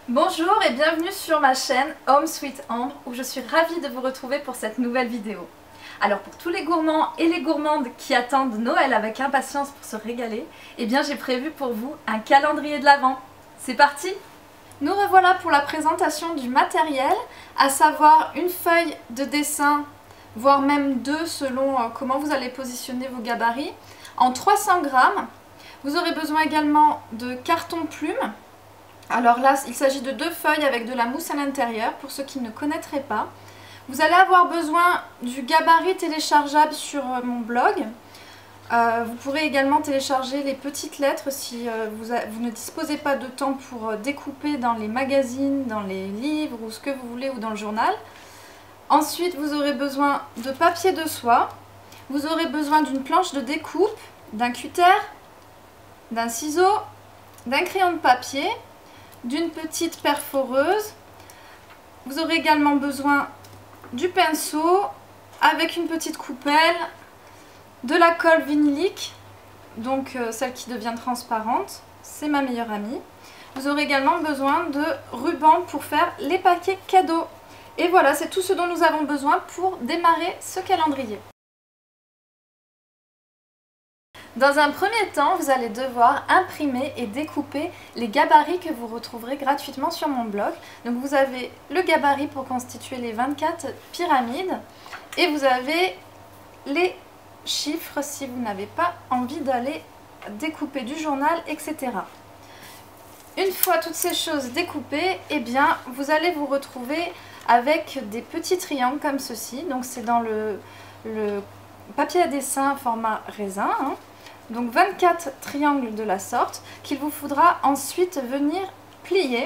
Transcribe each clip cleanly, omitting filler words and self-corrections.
Bonjour et bienvenue sur ma chaîne Home Sweet Ambre où je suis ravie de vous retrouver pour cette nouvelle vidéo. Alors pour tous les gourmands et les gourmandes qui attendent Noël avec impatience pour se régaler, eh bien j'ai prévu pour vous un calendrier de l'Avent. C'est parti! Nous revoilà pour la présentation du matériel, à savoir une feuille de dessin, voire même deux selon comment vous allez positionner vos gabarits, en 300 grammes. Vous aurez besoin également de carton plume. Alors là, il s'agit de deux feuilles avec de la mousse à l'intérieur, pour ceux qui ne connaîtraient pas. Vous allez avoir besoin du gabarit téléchargeable sur mon blog. Vous pourrez également télécharger les petites lettres si vous ne disposez pas de temps pour découper dans les magazines, dans les livres ou ce que vous voulez ou dans le journal. Ensuite, vous aurez besoin de papier de soie. Vous aurez besoin d'une planche de découpe, d'un cutter, d'un ciseau, d'un crayon de papier, d'une petite perforeuse. Vous aurez également besoin du pinceau avec une petite coupelle, de la colle vinylique, donc celle qui devient transparente, c'est ma meilleure amie. Vous aurez également besoin de ruban pour faire les paquets cadeaux. Et voilà, c'est tout ce dont nous avons besoin pour démarrer ce calendrier. Dans un premier temps, vous allez devoir imprimer et découper les gabarits que vous retrouverez gratuitement sur mon blog. Donc vous avez le gabarit pour constituer les 24 pyramides et vous avez les chiffres si vous n'avez pas envie d'aller découper du journal, etc. Une fois toutes ces choses découpées, eh bien, vous allez vous retrouver avec des petits triangles comme ceci. Donc c'est dans le papier à dessin format raisin, hein. Donc 24 triangles de la sorte qu'il vous faudra ensuite venir plier.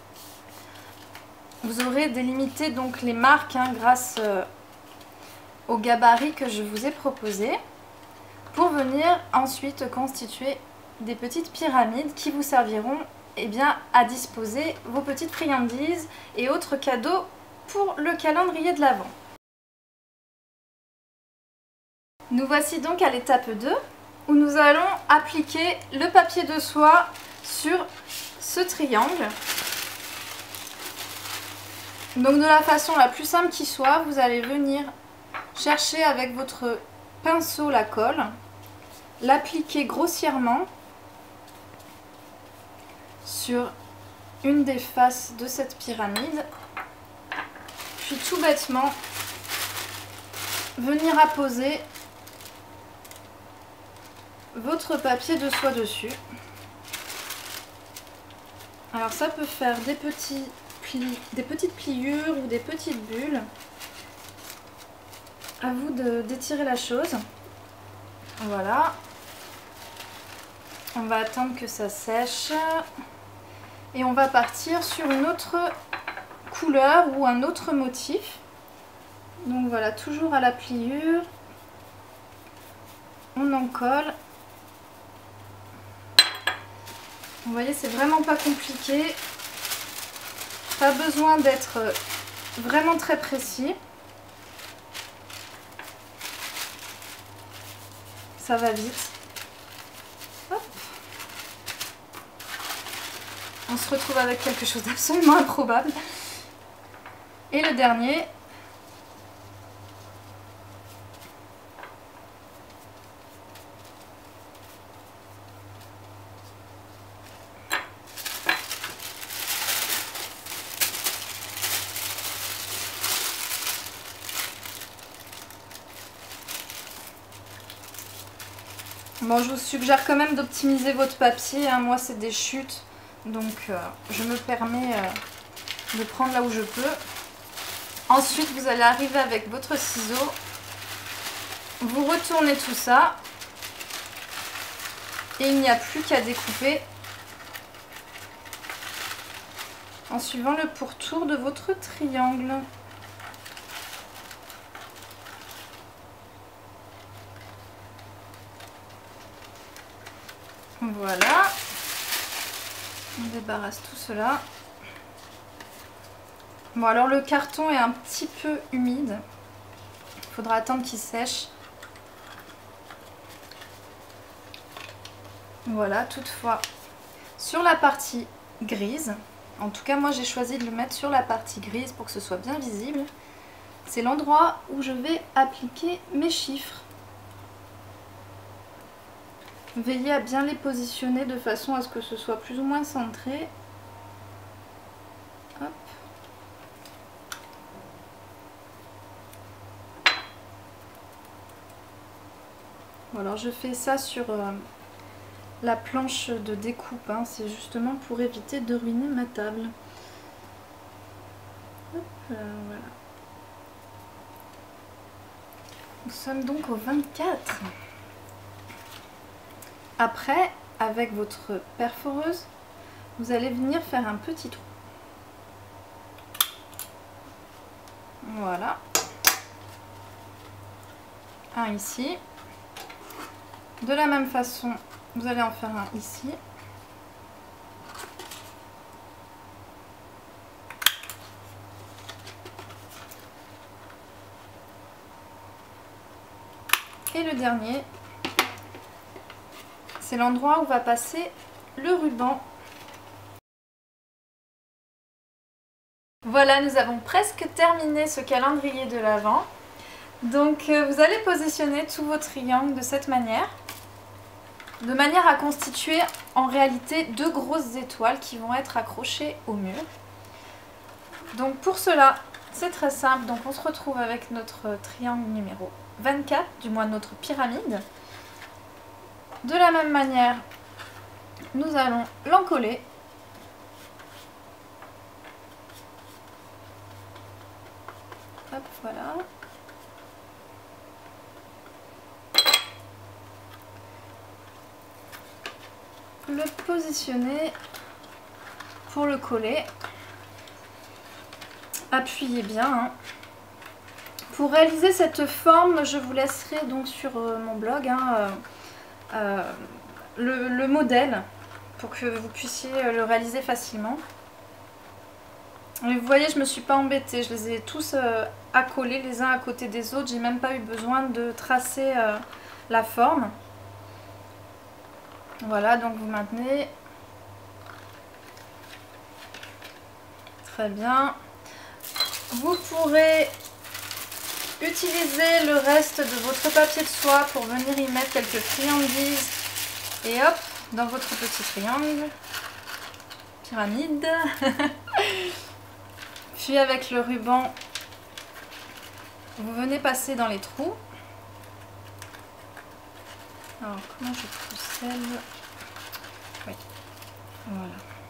Vous aurez délimité donc les marques grâce au gabarit que je vous ai proposé pour venir ensuite constituer des petites pyramides qui vous serviront à disposer vos petites friandises et autres cadeaux pour le calendrier de l'Avent. Nous voici donc à l'étape 2. Où nous allons appliquer le papier de soie sur ce triangle. Donc de la façon la plus simple qui soit, vous allez venir chercher avec votre pinceau la colle, l'appliquer grossièrement sur une des faces de cette pyramide, puis tout bêtement venir apposer votre papier de soie dessus. Alors ça peut faire des petits plis, des petites pliures ou des petites bulles. À vous d'étirer la chose. Voilà. On va attendre que ça sèche. Et on va partir sur une autre couleur ou un autre motif. Donc voilà, toujours à la pliure. On en colle. Vous voyez, c'est vraiment pas compliqué. Pas besoin d'être vraiment très précis. Ça va vite. Hop. On se retrouve avec quelque chose d'absolument improbable. Et le dernier. Bon, je vous suggère quand même d'optimiser votre papier, hein. Moi c'est des chutes, donc je me permets de prendre là où je peux. Ensuite vous allez arriver avec votre ciseau, vous retournez tout ça et il n'y a plus qu'à découper en suivant le pourtour de votre triangle. Voilà, on débarrasse tout cela. Bon, alors le carton est un petit peu humide, il faudra attendre qu'il sèche. Voilà, toutefois, sur la partie grise, En tout cas moi j'ai choisi de le mettre sur la partie grise pour que ce soit bien visible. C'est l'endroit où je vais appliquer mes chiffres. Veillez à bien les positionner de façon à ce que ce soit plus ou moins centré. Hop. Bon, alors je fais ça sur la planche de découpe, hein. C'est justement pour éviter de ruiner ma table. Hop, voilà. Nous sommes donc au 24. Après, avec votre perforeuse, vous allez venir faire un petit trou. Voilà. Un ici. De la même façon, vous allez en faire un ici. Et le dernier, c'est l'endroit où va passer le ruban. Voilà, nous avons presque terminé ce calendrier de l'Avent. Donc vous allez positionner tous vos triangles de cette manière. De manière à constituer en réalité deux grosses étoiles qui vont être accrochées au mur. Donc pour cela, c'est très simple. Donc on se retrouve avec notre triangle numéro 24, du moins notre pyramide. De la même manière, nous allons l'encoller. Hop, voilà. Le positionner pour le coller. Appuyez bien. Hein. Pour réaliser cette forme, je vous laisserai donc sur mon blog le modèle pour que vous puissiez le réaliser facilement. Et vous voyez, je ne me suis pas embêtée, je les ai tous accolés les uns à côté des autres, j'ai même pas eu besoin de tracer la forme. Voilà, donc vous maintenez. Très bien. Vous pourrez utiliser le reste de votre papier de soie pour venir y mettre quelques friandises. Et hop, dans votre petit triangle. Pyramide. Puis avec le ruban, vous venez passer dans les trous. Alors, comment je procède? Oui, voilà.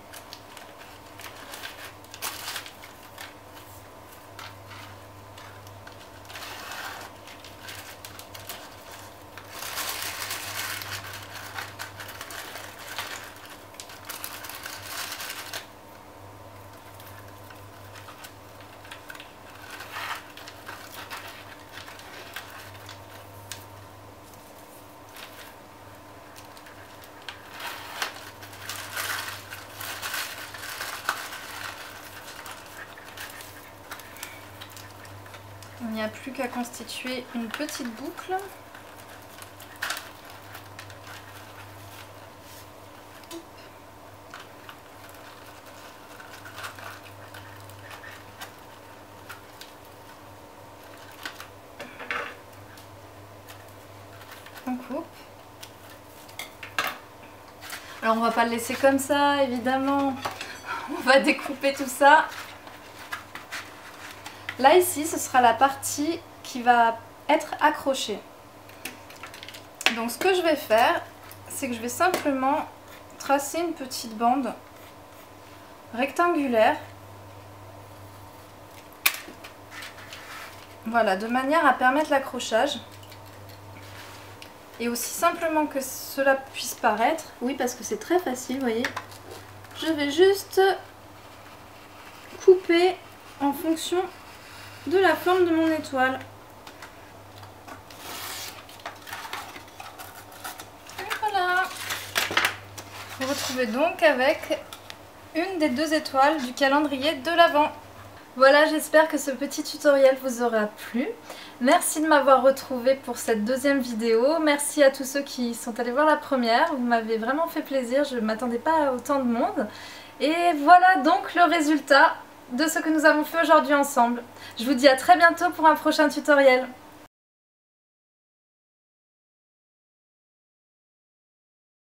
Il n'y a plus qu'à constituer une petite boucle. On coupe. Alors on va pas le laisser comme ça, évidemment. On va découper tout ça. Là ici, ce sera la partie qui va être accrochée. Donc ce que je vais faire, c'est que je vais simplement tracer une petite bande rectangulaire. Voilà, de manière à permettre l'accrochage. Et aussi simplement que cela puisse paraître, oui parce que c'est très facile, vous voyez. Je vais juste couper en fonction de la forme de mon étoile. Et voilà. Vous vous retrouvez donc avec une des deux étoiles du calendrier de l'Avent. Voilà, j'espère que ce petit tutoriel vous aura plu. Merci de m'avoir retrouvé pour cette deuxième vidéo. Merci à tous ceux qui sont allés voir la première. Vous m'avez vraiment fait plaisir, je ne m'attendais pas à autant de monde. Et voilà donc le résultat de ce que nous avons fait aujourd'hui ensemble. Je vous dis à très bientôt pour un prochain tutoriel.